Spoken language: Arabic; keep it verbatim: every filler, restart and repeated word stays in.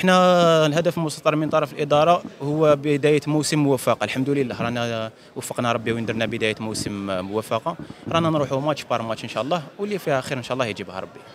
احنا الهدف المسطر من طرف الاداره هو بدايه موسم موفقه، الحمد لله رانا وفقنا ربي وين درنا بدايه موسم موفقه، رانا نروحوا ماتش بار ماتش ان شاء الله، واللي فيها خير ان شاء الله يجيبها ربي.